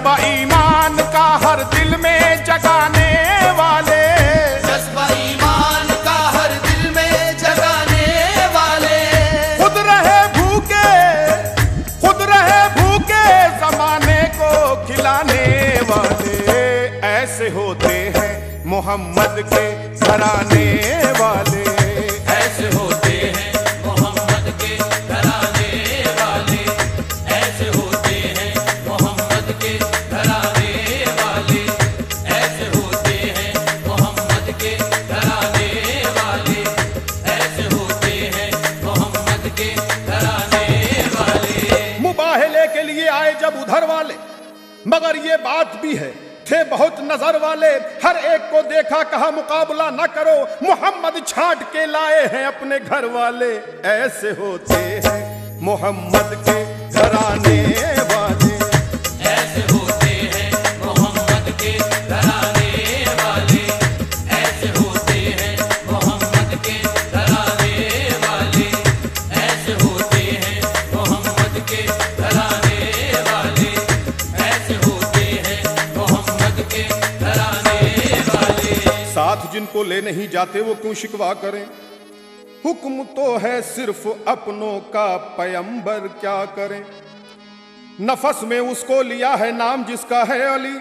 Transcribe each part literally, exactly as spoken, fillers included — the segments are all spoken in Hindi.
जज्बा ईमान का हर दिल में जगाने वाले, जज्बा ईमान का हर दिल में जगाने वाले, खुद रहे भूखे खुद रहे भूखे जमाने को खिलाने वाले, ऐसे होते हैं मोहम्मद के घराने वाले, ऐसे होते हैं मोहम्मद के घराने वाले, ऐसे होते हैं मोहम्मद के घराने वाले, ऐसे होते हैं मोहम्मद के घराने वाले, ऐसे होते हैं मोहम्मद के घराने वाले। मुबाहले के लिए आए जब उधर वाले, मगर ये बात भी है थे बहुत नजर वाले, हर एक को देखा कहा मुकाबला न करो, मोहम्मद छांट के लाए हैं अपने घर वाले, ऐसे होते हैं मोहम्मद के घराने वाले, ऐसे होते हैं मोहम्मद के घराने वाले, ऐसे होते हैं मोहम्मद के घराने वाले, ऐसे होते हैं मोहम्मद के घराने वाले, ऐसे होते हैं मोहम्मद के घराने वाले। साथ जिनको ले नहीं जाते वो क्यों शिकवा करें, हुक्म तो है सिर्फ अपनों का, पैगंबर क्या करें, नफस में उसको लिया है नाम जिसका है अली,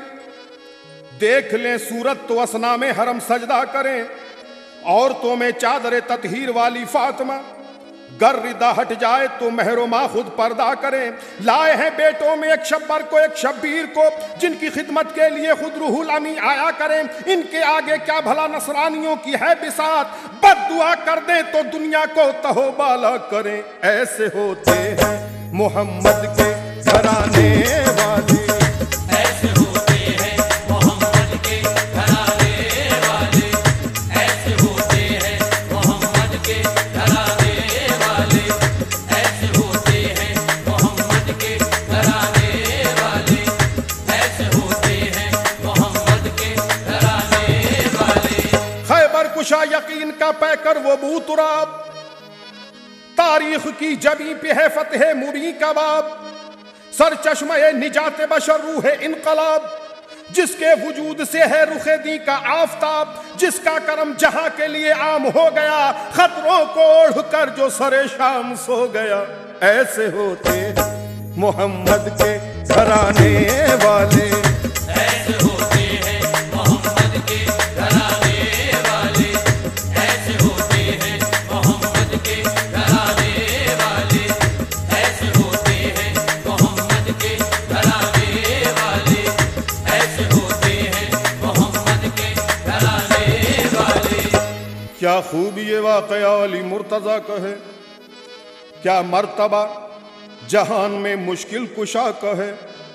देख लें सूरत तो असना में हरम सजदा करें, औरतों में चादर ततहीर वाली फातिमा, गर रिदा हट जाए तो महरोमा खुद पर्दा करें, लाए हैं बेटों में एक शब्बर को एक शब्बीर को, जिनकी खिदमत के लिए खुद रूहुल अमी आया करें, इनके आगे क्या भला नसरानियों की है बिसात, बद्दुआ कर दें तो दुनिया को तहोबाला करें, ऐसे होते हैं मोहम्मद के घराने वाले, ऐसे होते हैं मोहम्मद के घराने वाले, ऐसे होते हैं मोहम्मद के घराने वाले, ऐसे होते हैं मोहम्मद के घराने वाले, ऐसे होते हैं मोहम्मद के घराने वाले। खैबर कुशा यकीन का पैकर वो बूतुराब, तारीख की जबी पे है फतेह मुबी का बाब, सर चश्मे निजात बशर रूह इनकलाब, जिसके वजूद से है रुखे दी का आफताब, जिसका करम जहां के लिए आम हो गया, खतरों को ओढ़ कर जो सरे शाम सो गया, ऐसे होते हैं मोहम्मद के घराने वाले, ऐसे होते हैं मोहम्मद के घराने वाले, ऐसे होते हैं मोहम्मद के घराने वाले, ऐसे होते हैं मोहम्मद के घराने वाले, ऐसे होते हैं मोहम्मद के घराने वाले। क्या खूब ये वाक़या अली मुर्तज़ा का है, क्या मर्तबा जहान में मुश्किल कुशा का है,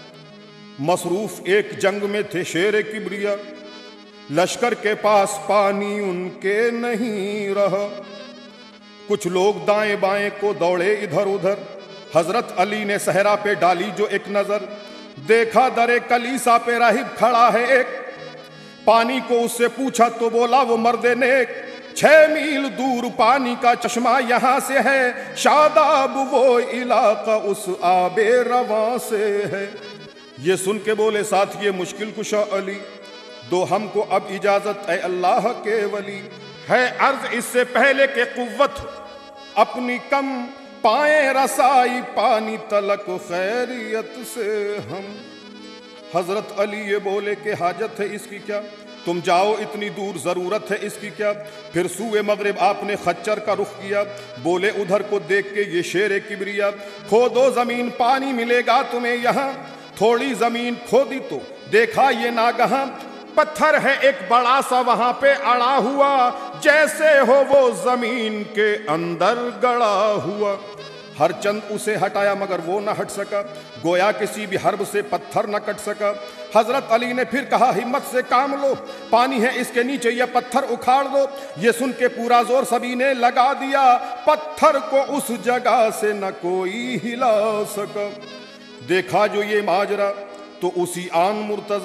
मसरूफ एक जंग में थे शेर किबरिया, लश्कर के पास पानी उनके नहीं रहा, कुछ लोग दाएं बाएं को दौड़े इधर उधर, हजरत अली ने सहरा पे डाली जो एक नजर, देखा दरे कलीसा पे राहिब खड़ा है एक, पानी को उससे पूछा तो बोला वो मर्दे नेक, छह मील दूर पानी का चश्मा यहाँ से है, शादाब वो इलाका उस आबे रवा से है। ये सुन के बोले साथ ये मुश्किल कुशा अली, दो हमको अब इजाजत ए अल्लाह के वली, है अर्ज इससे पहले के कुव्वत अपनी कम, पाए रसाई पानी तलक खैरियत से हम। हजरत अली ये बोले कि हाजत है इसकी क्या, तुम जाओ इतनी दूर जरूरत है इसकी क्या, फिर सूए मगरिब आपने खच्चर का रुख किया, बोले उधर को देख के ये शेर किबरिया, खोदो जमीन पानी मिलेगा तुम्हें यहाँ, थोड़ी जमीन खोदी तो देखा ये नागहां, पत्थर है एक बड़ा सा वहां पे अड़ा हुआ, जैसे हो वो जमीन के अंदर गड़ा हुआ। हर चंद उसे हटाया मगर वो न हट सका, गोया किसी भी हर्ब से पत्थर न कट सका। हजरत अली ने फिर कहा हिम्मत से काम लो, पानी है इसके नीचे यह पत्थर उखाड़ दो। ये सुन के पूरा जोर सभी ने लगा दिया, पत्थर को उस जगह से न कोई हिला सका। देखा जो ये माजरा तो उसी आन मुर्तजा,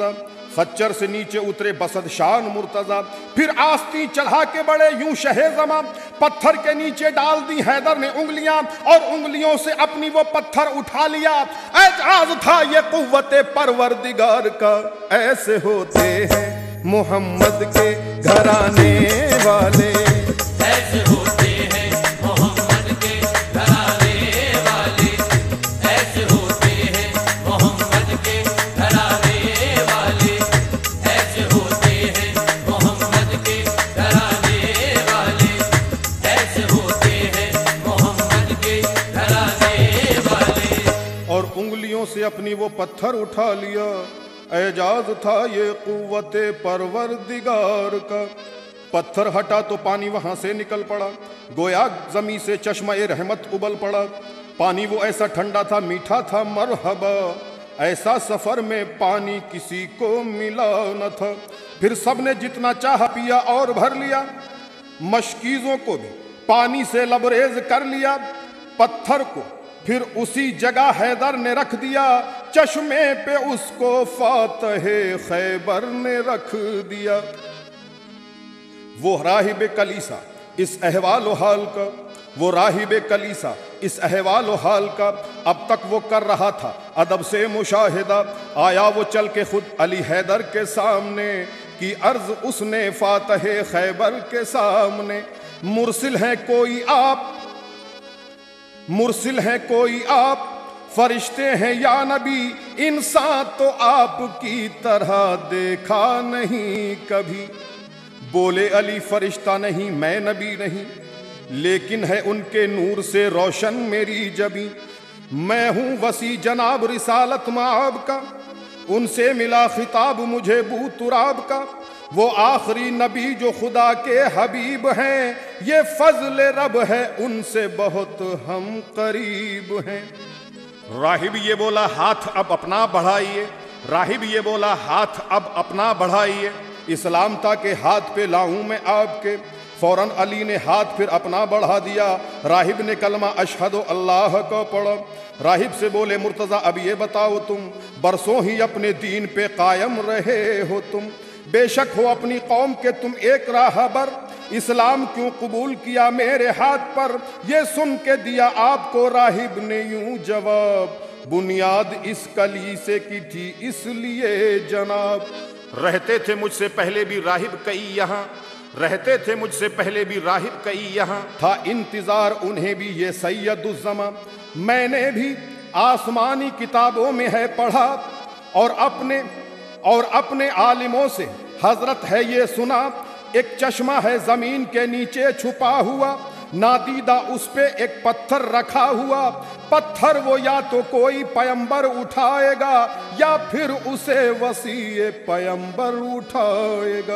खच्चर से नीचे उतरे बसद शान मुर्तजा, फिर आस्ती चढ़ा के बड़े यूं शहे ज़मा। पत्थर के नीचे डाल दी हैदर ने उंगलियां और उंगलियों से अपनी वो पत्थर उठा लिया। एजाज था ये कुव्वते परवरदिगार का, ऐसे होते हैं मोहम्मद के घराने वाले, ऐसे होते हैं मोहम्मद के घराने वाले, ऐसे होते हैं मोहम्मद के घराने वाले, ऐसे होते हैं मोहम्मद के घराने वाले, ऐसे होते हैं मोहम्मद के घराने वाले। और उंगलियों से अपनी वो पत्थर उठा लिया। एजाज था ये कुव्वते परवरदिगार का। पत्थर हटा तो पानी वहां से निकल पड़ा, गोया जमी से चश्मा-ए रहमत उबल पड़ा। पानी वो ऐसा ठंडा था, मीठा था, मरहबा, ऐसा सफर में पानी किसी को मिला न था। फिर सबने जितना चाहा पिया और भर लिया, मशकीजों को भी पानी से लबरेज कर लिया। पत्थर को फिर उसी जगह हैदर ने रख दिया, चश्मे पे उसको फातहे खैबर ने रख दिया। वो राहिब कलीसा इस अहवाल हाल का, वो राहिब कलीसा इस अहवाल हाल का अब तक वो कर रहा था अदब से मुशाहिदा। आया वो चल के खुद अली हैदर के सामने, की अर्ज उसने फातहे खैबर के सामने। मुरसिल है कोई आप, मुरसिल है कोई आप, फरिश्ते हैं या नबी, इंसान तो आपकी तरह देखा नहीं कभी। बोले अली फरिश्ता नहीं मैं नबी नहीं, लेकिन है उनके नूर से रोशन मेरी जबी। मैं हूँ वसी जनाब रिसालत माब का, उनसे मिला खिताब मुझे बू तुराब का। वो आखिरी नबी जो खुदा के हबीब हैं, ये फजल रब है उनसे बहुत हम करीब हैं। राहिब ये बोला हाथ अब अपना बढ़ाइए, राहिब ये बोला हाथ अब अपना बढ़ाइए। इस्लाम था के हाथ पे लाऊं मैं आपके। फौरन अली ने हाथ फिर अपना बढ़ा दिया। राहिब ने कलमा अशहदु अल्लाह को पढ़ा। राहिब से बोले मुर्तज़ा अब ये बताओ तुम बरसों ही अपने दीन पे कायम रहे हो तुम, बेशक हो अपनी कौम के तुम एक राहबर, इस्लाम क्यों कबूल किया मेरे हाथ पर। ये सुन के दिया आपको राहिब ने यूं जवाब, बुनियाद इस कलीसे की थी इसलिए जनाब। रहते थे मुझसे पहले भी राहिब कई यहाँ, रहते थे मुझसे पहले भी राहिब कई यहाँ, था इंतजार उन्हें भी ये सैयदुज़्ज़मा। मैंने भी आसमानी किताबों में है पढ़ा, और अपने और अपने आलिमों से हजरत है ये सुना। एक चश्मा है जमीन के नीचे छुपा हुआ, नादीदा उस पे एक पत्थर रखा हुआ। पत्थर वो या तो कोई पैगंबर उठाएगा, या फिर उसे वसीए पैगंबर उठाएगा।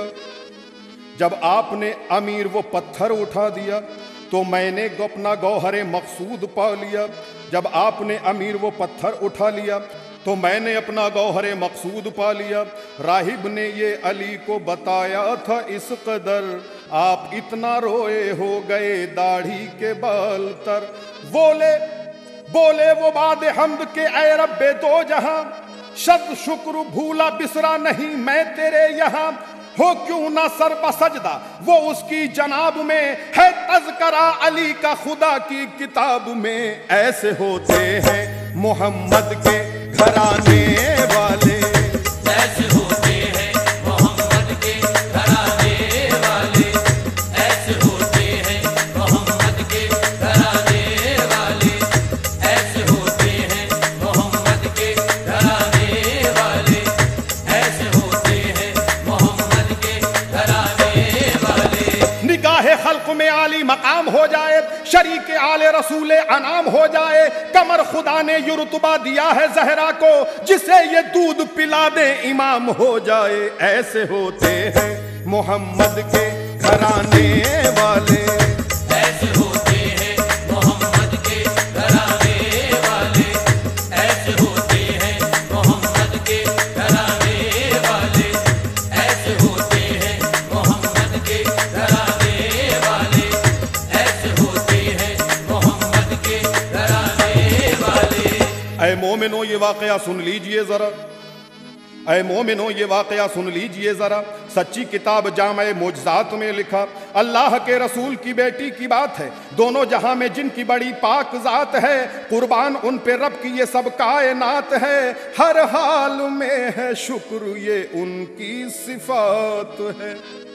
जब आपने अमीर वो पत्थर उठा दिया, तो मैंने अपना गौहरे मकसूद पा लिया। जब आपने अमीर वो पत्थर उठा लिया, तो मैंने अपना गौहरे मकसूद पा लिया। राहिब ने ये अली को बताया था इस कदर, आप इतना रोए हो गए दाढ़ी के बाल तर। बोले बोले वो बाद हमद के ऐ रब्बे दो जहां, शद शुक्र भूला बिसरा नहीं मैं तेरे यहाँ। हो क्यों ना सर बसजदा वो उसकी जनाब में, है तज़करा अली का खुदा की किताब में। ऐसे होते हैं मोहम्मद के घराने वाले, ऐसे होते हैं मोहम्मद के घराने वाले, ऐसे होते हैं मोहम्मद के घराने वाले, ऐसे होते हैं मोहम्मद के घराने वाले, ऐसे होते हैं मोहम्मद के घराने वाले। निगाहे खल्क में आली मकाम हो जाए, शरीक आले रसूले अनाम हो जाए। कमर खुदा ने ये रुतबा दिया है जहरा को, जिसे ये दूध पिला दे इमाम हो जाए। ऐसे होते हैं मोहम्मद के घराने वाले, ऐसे होते हैं मोहम्मद के घराने वाले, ऐसे होते हैं मोहम्मद के घराने वाले, ऐसे होते हैं मोहम्मद के घराने वाले, ऐसे होते हैं मोहम्मद के घराने वाले। ऐ मोमिनो ये वाकया सुन लीजिए जरा, ऐ मोमिनो ये वाकया सुन लीजिए ज़रा, सच्ची किताब जामे मोजज़ात में लिखा अल्लाह के रसूल की बेटी की बात है। दोनों जहां में जिनकी बड़ी पाक ज़ात है, कुर्बान उन पे रब की ये सब कायनात है। हर हाल में है शुक्र ये उनकी सिफात है।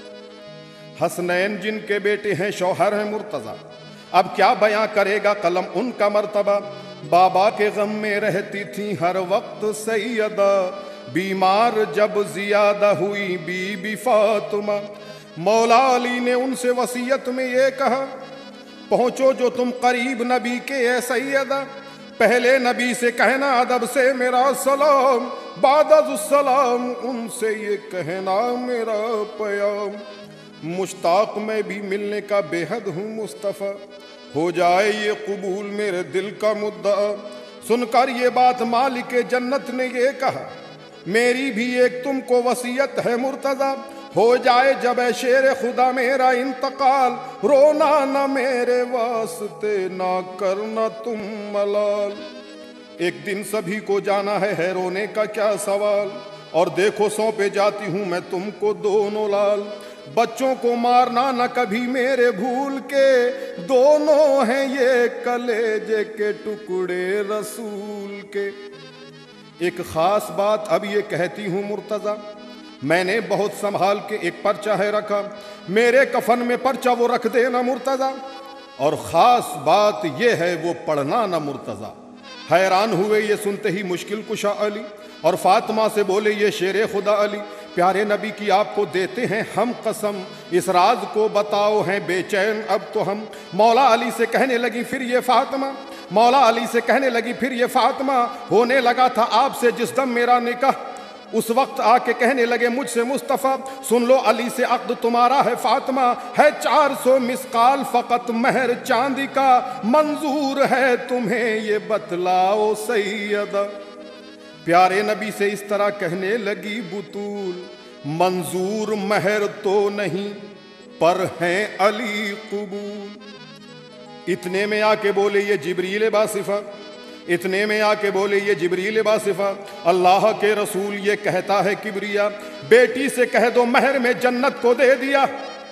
हसनैन जिनके बेटे हैं शौहर हैं मुर्तज़ा, अब क्या बयां करेगा कलम उनका मर्तबा। बाबा के गम में रहती थी हर वक्त सैयदा, बीमार जब जियादा हुई बीबी फातिमा। मौला अली ने उनसे वसीयत में ये कहा, पहुंचो जो तुम करीब नबी के ए सैयदा, पहले नबी से कहना अदब से मेरा सलाम, बादुस्सलाम उनसे ये कहना मेरा प्याम। मुश्ताक में भी मिलने का बेहद हूँ मुस्तफ़ा, हो जाए ये कबूल मेरे दिल का मुद्दा। सुनकर ये बात मालिक जन्नत ने ये कहा, मेरी भी एक तुमको वसीयत है मुर्तज़ा, हो जाए जब ए शेर खुदा मेरा इंतकाल, रोना न मेरे वास्ते ना करना तुम मलाल। एक दिन सभी को जाना है, है रोने का क्या सवाल, और देखो सौंपे जाती हूँ मैं तुमको दोनों लाल। बच्चों को मारना न कभी मेरे भूल के, दोनों हैं ये कलेजे के टुकड़े रसूल के। एक ख़ास बात अब ये कहती हूँ मुर्तज़ा, मैंने बहुत संभाल के एक पर्चा है रखा, मेरे कफन में पर्चा वो रख देना मुर्तज़ा, और ख़ास बात ये है वो पढ़ना ना मुर्तज़ा। हैरान हुए ये सुनते ही मुश्किल कुशा अली, और फातिमा से बोले ये शेर खुदा अली, प्यारे नबी की आपको देते हैं हम कसम, इस राज को बताओ हैं बेचैन अब तो हम। मौला अली से कहने लगी फिर ये फातिमा, मौला अली से कहने लगी फिर ये फातिमा, होने लगा था आपसे जिस दम मेरा निकाह, उस वक्त आके कहने लगे मुझसे मुस्तफ़ा, सुन लो अली से अक़्द तुम्हारा है फातिमा, है चार सौ मिसकाल फ़कत महर चांदी का, मंजूर है तुम्हें ये बतलाओ सैयदा। प्यारे नबी से इस तरह कहने लगी बुतूल, मंजूर महर तो नहीं पर हैं अली कबूल। इतने में आके बोले ये जिब्रील बासिफा, इतने में आके बोले ये जिब्रील बासिफा, अल्लाह के रसूल ये कहता है किबरिया, बेटी से कह दो महर में जन्नत को दे दिया,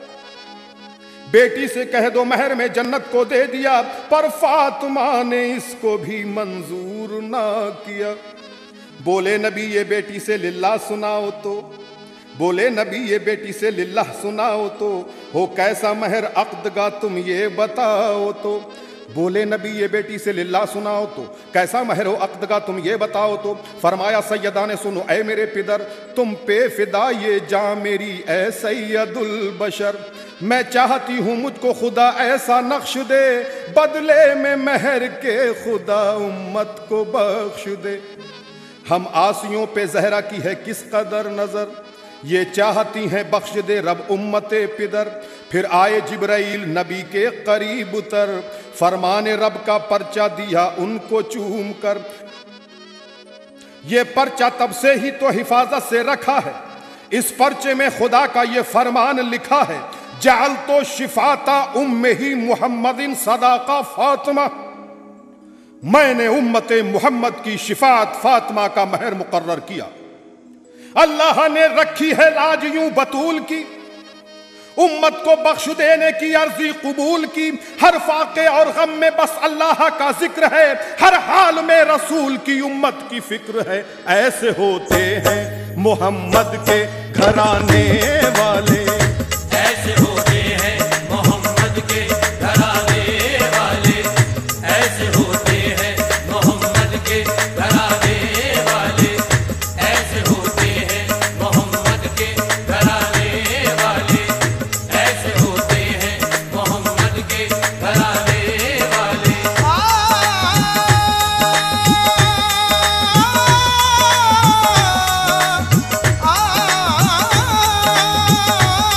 बेटी से कह दो महर में जन्नत को दे दिया, पर फातिमा ने इसको भी मंजूर ना किया। बोले नबी ये बेटी से लिल्लाह सुनाओ तो, बोले नबी ये बेटी से लिल्लाह सुनाओ तो, हो कैसा महर अक़्दगा तुम ये बताओ तो। बोले नबी ये बेटी से लिल्लाह सुनाओ तो, कैसा महर हो अक़्दगा तुम ये बताओ तो। फरमाया सैयदा ने सुनो ऐ मेरे पिदर, तुम पे फिदा ये जां मेरी ऐ सैयदुल बशर, मैं चाहती हूँ मुझको खुदा ऐसा नक्श दे, बदले में महर के खुदा उम्मत को बख्श दे। हम आसियों पे जहरा की है किस कदर नजर, ये चाहती हैं बख्श दे रब उम्मते पिदर। फिर आए जिब्राइल नबी के करीब उतर, फरमाने रब का पर्चा दिया उनको चूम कर। ये पर्चा तब से ही तो हिफाजत से रखा है, इस पर्चे में खुदा का ये फरमान लिखा है, जाल तो शिफाता उम्मे ही मुहम्मदिन सदाका फातिमा, मैंने उम्मते मुहम्मद की शिफात फातिमा का महर मुकर्रर किया। अल्लाह ने रखी है लाज यूं बतूल की, उम्मत को बख्श देने की अर्जी कबूल की। हर फाके और गम में बस अल्लाह का जिक्र है, हर हाल में रसूल की उम्मत की फिक्र है। ऐसे होते हैं मोहम्मद के घराने वाले, ऐसे होते हैं मोहम्मद के घराने वाले, ऐसे होते हैं मोहम्मद के घराने वाले, ऐसे होते हैं मोहम्मद के घराने वाले, ऐसे होते हैं मोहम्मद के घराने वाले। आ, आ, आ,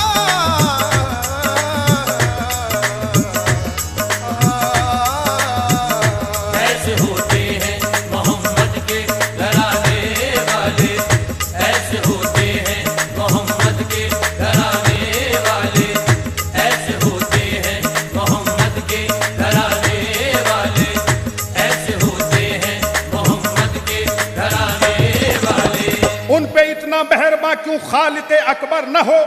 उन पे इतना मेहरबान क्यों खालिक अकबर न हो?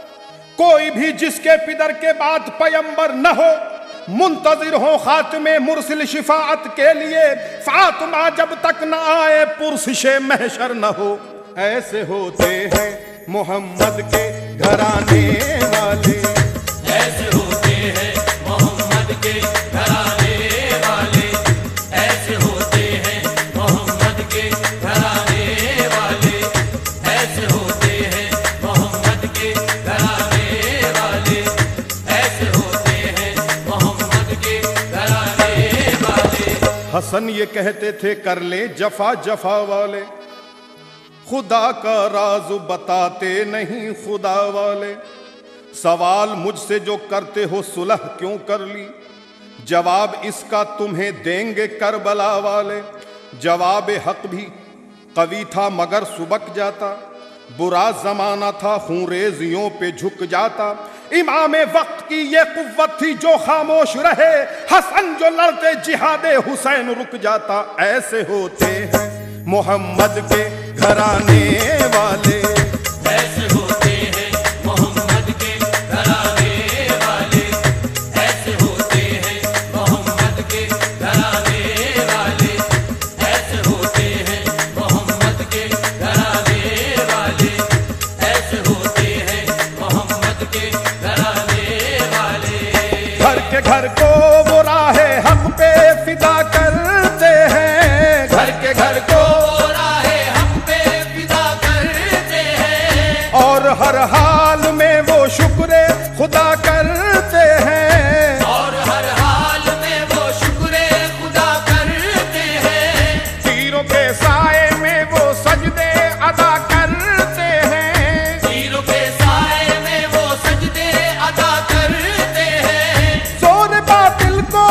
कोई भी जिसके पिदर के बाद पैगंबर न हो, मुंतजिर हो खातिमे मुरसिल शिफाअत के लिए, फातिमा जब तक न आए पुरसिशे महशर न हो। ऐसे होते हैं मोहम्मद के घराने वाले, ऐसे होते हैं मोहम्मद के घराने वाले, ऐसे होते हैं मोहम्मद के घराने वाले, ऐसे होते हैं मोहम्मद के घराने वाले, ऐसे होते हैं मोहम्मद के घराने वाले। हसन ये कहते थे कर ले जफा जफा वाले, खुदा का राज बताते नहीं खुदा वाले। सवाल मुझसे जो करते हो सुलह क्यों कर ली, जवाब इसका तुम्हें देंगे करबला वाले। जवाब हक भी कवि था मगर सुबक जाता, बुरा जमाना था खूंरेजियों पे झुक जाता। इमाम वक्त की ये कुव्वत थी जो खामोश रहे, हसन जो लड़ते जिहादे हुसैन रुक जाता। ऐसे होते हैं मोहम्मद के घराने वाले, ऐसे होते हैं मोहम्मद के घराने वाले, ऐसे होते हैं मोहम्मद के घराने वाले, ऐसे होते हैं मोहम्मद के घराने वाले, ऐसे होते हैं मोहम्मद के घराने वाले। घर के घर को वो राहे हक पे फिदा करते हैं, घर के घर को राहे हम पे फिदा करते हैं, और हर हाल में वो शुक्र खुदा करते हैं। और हर हाल में वो शुक्र खुदा करते हैं, तीरों के साए में वो सजदे अदा करते हैं। तीरों के साए में वो सजदे अदा करते हैं। जोर बातिल को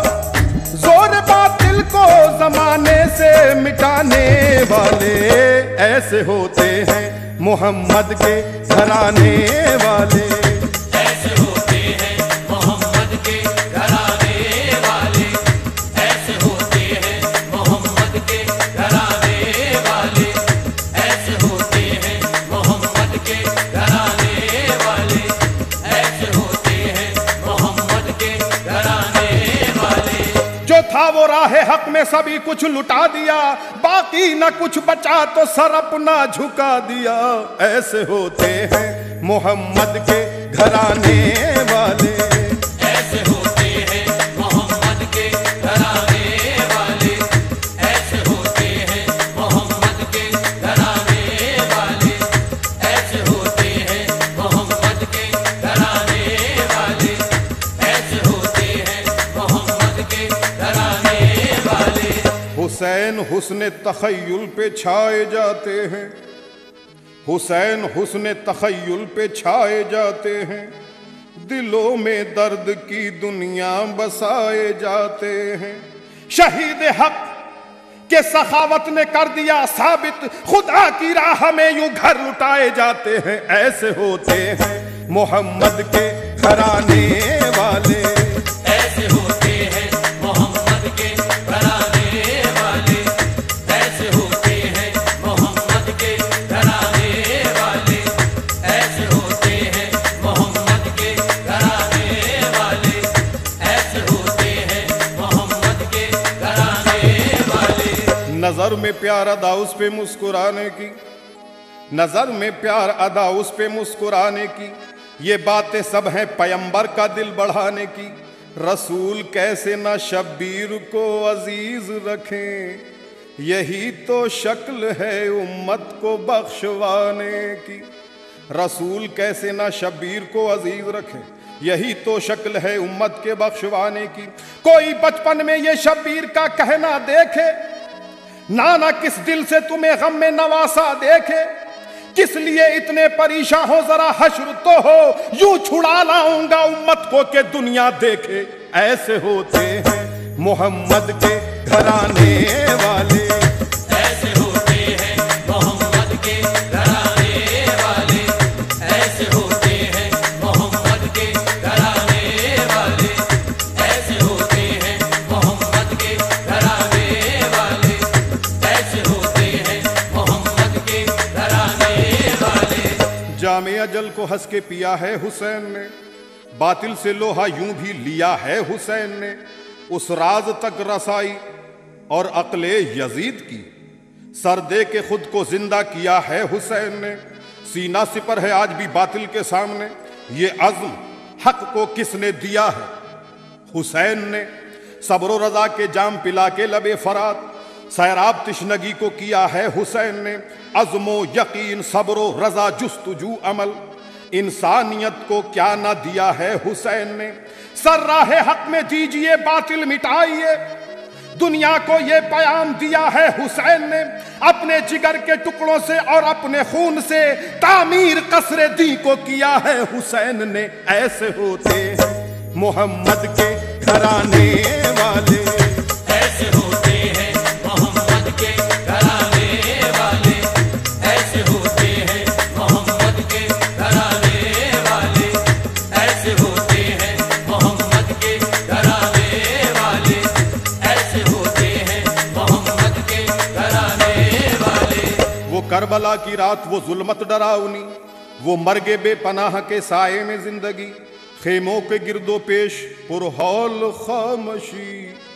जोर बातिल को जमाने से मिटाने वाले, ऐसे होते हैं मोहम्मद के घराने वाले, ऐसे होते हैं मोहम्मद के घराने वाले, ऐसे होते हैं मोहम्मद के घराने वाले, ऐसे होते हैं मोहम्मद के घराने वाले, ऐसे होते हैं मोहम्मद के घराने वाले। जो था वो राहे हक में सभी कुछ लुटा दिया, बाकी न कुछ बचा तो सर अपना झुका दिया। ऐसे होते हैं मोहम्मद के घराने वाले, ऐसे होते हैं मोहम्मद के घराने वाले, ऐसे होते हैं मोहम्मद के घराने वाले, ऐसे होते हैं मोहम्मद के घराने वाले, ऐसे होते हैं मोहम्मद के घराने वाले। हुसैन हुस्न तखय्युल पे छाए जाते हैं, हुसैन हुस्न तखय्युल पे छाए जाते हैं। दिलों में दर्द की दुनिया बसाए जाते हैं। शहीद हक के सखावत ने कर दिया साबित, खुदा की राह में यूं घर लुटाए जाते हैं। ऐसे होते हैं मोहम्मद के घराने वाले, ऐसे होते हैं मोहम्मद के घराने वाले, ऐसे होते हैं मोहम्मद के घराने वाले, ऐसे होते हैं मोहम्मद के घराने वाले, ऐसे होते हैं मोहम्मद के घराने वाले। नजर में प्यार अदा उस पे मुस्कुराने की, नजर में प्यार अदा उस पे मुस्कुराने की। ये बातें सब हैं पैगंबर का दिल बढ़ाने की। रसूल कैसे ना शब्बीर को अजीज रखें, यही तो शक्ल है उम्मत को बख्शवाने की। रसूल कैसे ना शब्बीर को अजीज रखें, यही तो शक्ल है उम्मत के बख्शवाने की। कोई बचपन में ये शब्बीर का कहना देखे, नाना किस दिल से तुम्हें गम में नवासा देखे। किस लिए इतने परेशान हो, जरा हश्र तो हो, यूं छुड़ा लाऊंगा उम्मत को के दुनिया देखे। ऐसे होते हैं मोहम्मद के घराने वाले, ऐसे होते हैं मोहम्मद के घराने वाले, ऐसे होते हैं मोहम्मद के घराने वाले, ऐसे होते हैं मोहम्मद के घराने वाले, ऐसे होते हैं मोहम्मद के घराने जामे अजल को हंस के पिया है हुसैन ने, बातिल से लोहा यूं भी लिया है हुसैन ने। उस राज तक रसाई और अक्ले यजीद की, सर दे के खुद को जिंदा किया है हुसैन ने। सीना सिपर है आज भी बातिल के सामने, ये अज़्म हक को किसने दिया है? हुसैन ने। सब्र रजा के जाम पिला के लबे फरात, सैराब तिश्नगी को किया है हुसैन ने। अज़्मो यकीन सब्रो रजा जुस्तजू अमल, इंसानियत को क्या ना दिया है हुसैन ने। सर राह हक में दीजिए बातिल मिटाइए, दुनिया को ये पैगाम दिया है हुसैन ने। अपने जिगर के टुकड़ों से और अपने खून से तामीर कसरे दी को किया है हुसैन ने। ऐसे होते हैं मोहम्मद के घराने वाले, ऐसे होते हैं मोहम्मद के घराने वाले, ऐसे होते हैं मोहम्मद के घराने वाले, ऐसे होते हैं मोहम्मद के घराने वाले, ऐसे होते हैं मोहम्मद के घराने वाले। वो करबला की रात वो जुल्मत डरावनी, वो मर्गे बेपनाह के साए में जिंदगी। खेमों के गिरदो पेश पुरहौल खामोशी,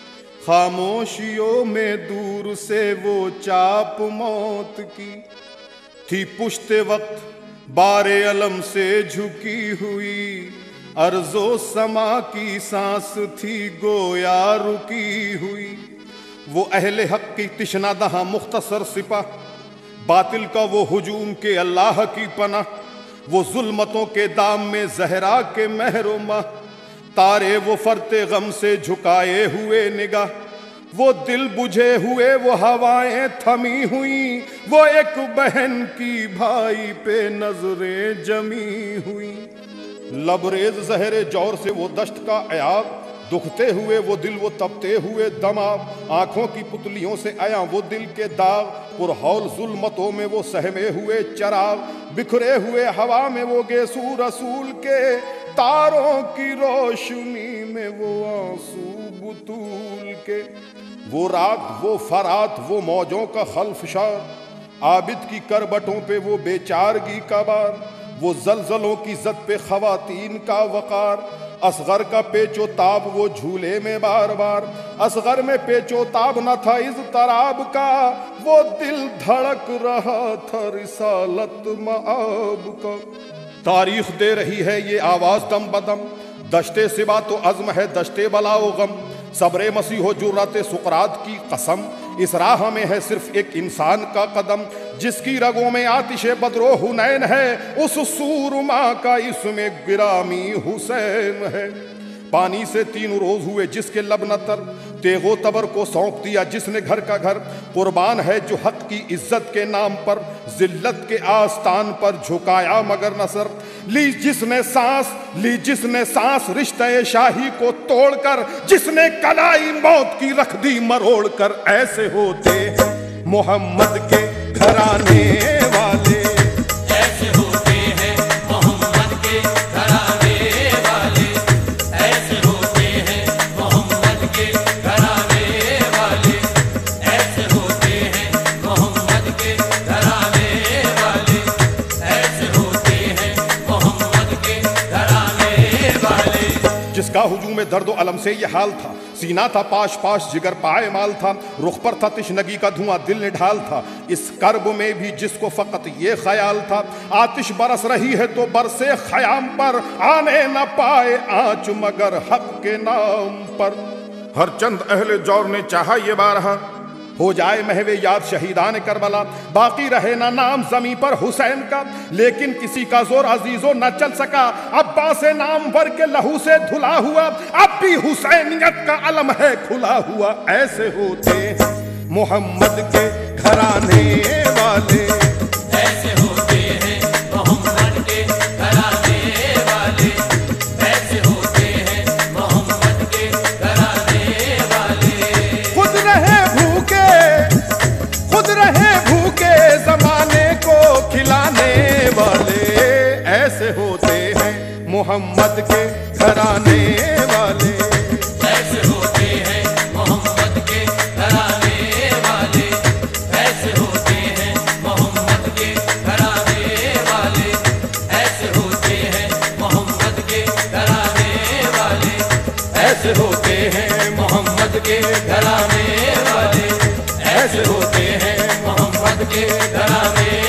खामोशियों में दूर से वो चाप मौत की। थी पुश्ते वक्त बारे अलम से झुकी हुई, अर्जो समा की सांस थी गोया रुकी हुई। वो अहले हक की तिश्ना दहा मुख्तसर सिपा, बातिल का वो हुजूम के अल्लाह की पनाह। वो जुल्मतों के दाम में जहरा के महरुमा, तारे वो फरते गम से झुकाए हुए निगाह। वो दिल बुझे हुए वो हवाएं थमी हुई, वो एक बहन की भाई पे नजरें जमी हुई। लबरेज जहरे जौर से वो दश्त का अयाब, दुखते हुए वो दिल वो तपते हुए दमाग। आंखों की पुतलियों से आया वो दिल के दाग, पुरहौल जुल्मतों में वो सहमे हुए चराग। बिखरे हुए हवा में वो गेसू रसूल के, तारों की रोशनी में वो आंसू बुतूल के। वो रात वो फरात वो मौजों का खल्फशार, आबिद की करबटों पे वो बेचारगी का बार। वो जलजलों की जद पे खवातीन का वकार, असगर का पेचो ताब वो झूले में बार बार। असगर में पेचो ताब न था इस तराब का, वो दिल धड़क रहा था रिसालत मआब का। तारीख दे रही है ये आवाज दम बदम, दश्ते सिबा तो अज़्म है दश्ते बलाओ गम। सब्रे मसीहो जुर्रते सुकरात की कसम, इस राह में है सिर्फ एक इंसान का कदम। जिसकी रगों में आतिशे बदरो हुनैन है, उस सूरमा का इसमें गिरामी हुसैन है। पानी से तीन रोज हुए जिसके लब न तर, तेगो तबर को सौंप दिया जिसने घर का घर। कुर्बान है जो हक की इज्जत के नाम पर, जिल्लत के आस्तान पर झुकाया मगर नसर। ली जिसने सांस ली जिसने सांस रिश्ते शाही को तोड़कर, जिसने कलाई मौत की रख दी मरोड़ कर। ऐसे होते हैं मोहम्मद के घराने वाले, ऐसे होते हैं मोहम्मद के घराने वाले, ऐसे होते हैं मोहम्मद के घराने वाले, ऐसे होते हैं मोहम्मद के घराने वाले, ऐसे होते हैं मोहम्मद के घराने वाले। जिसका हुजूम में दर्द अलम से ये हाल था, सीना था पाश पाश जिगर पाए माल था। रुख पर था तिश्नगी का धुआं दिल ने ढाल था, इस कर्ब में भी जिसको फकत ये ख्याल था। आतिश बरस रही है तो बरसे खयाम पर, आने न पाए आँच मगर हक के नाम पर। हर चंद अहले जौर ने चाहा ये बारहा, हो जाए महवे याद शहीदान करबला। बाकी रहे ना नाम जमी पर हुसैन का, लेकिन किसी का जोर अजीजो न चल सका। अब्बास नाम भर के लहू से धुला हुआ, अब भी हुसैनियत का अलम है खुला हुआ। ऐसे होते हैं मोहम्मद के घराने वाले, ऐसे होते हैं मोहम्मद के घराने वाले, ऐसे होते हैं मोहम्मद के घराने वाले। खुद रहे भूखे खुद रहे भूखे जमाने को खिलाने वाले, ऐसे होते हैं मोहम्मद के घराने वाले, ऐसे होते हैं मोहम्मद के घराने वाले, ऐसे होते हैं मोहम्मद के घराने वाले, के घराने वाले, ऐसे होते हैं मोहम्मद के घराने